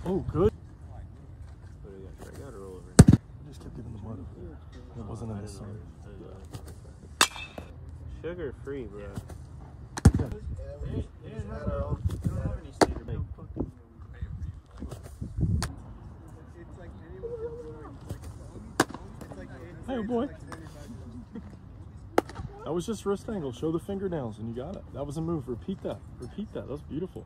Oh, good. What do you got? I got to roll over. I just kept getting the mud. It wasn't in the sun. Sugar free, bro. Hey, boy. That was just wrist angle. Show the fingernails, and you got it. That was a move. Repeat that. Repeat that. That was beautiful.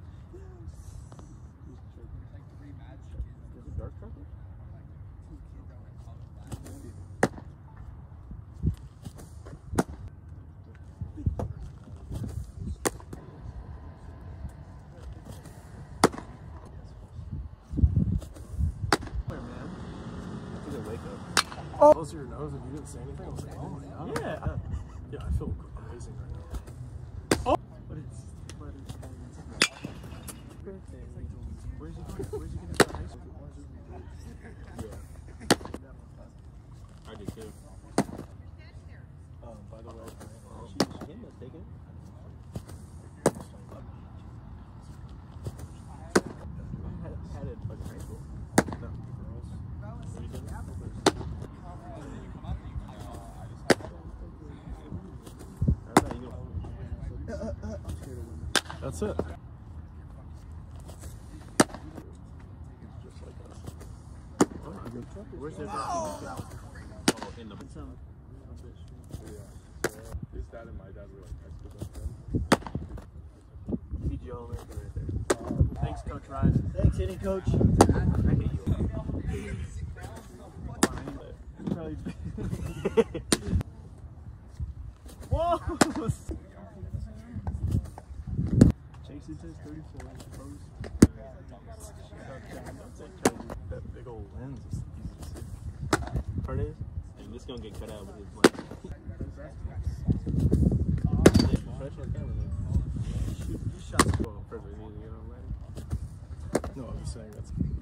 Oh. Close your nose if you didn't say anything. I was like, oh my god. Yeah. Yeah, I feel amazing right now. Oh! But it's where's he gonna start high school? Yeah. I did too. By the way, She came to take it. I had it fucking high school. no, girls. You didn't? That's it. Where's their Oh, in the His dad and my dad were like high school best CG all right there. thanks, Coach Ryan. Thanks, hitting coach. I hate you. Whoa! Jason says 34. That big old lens is easy to see. Part is, and this gonna get cut out with his mic. Professional cameraman. Shoot, you shot. Well, perfect. You know, No, I'm just saying that's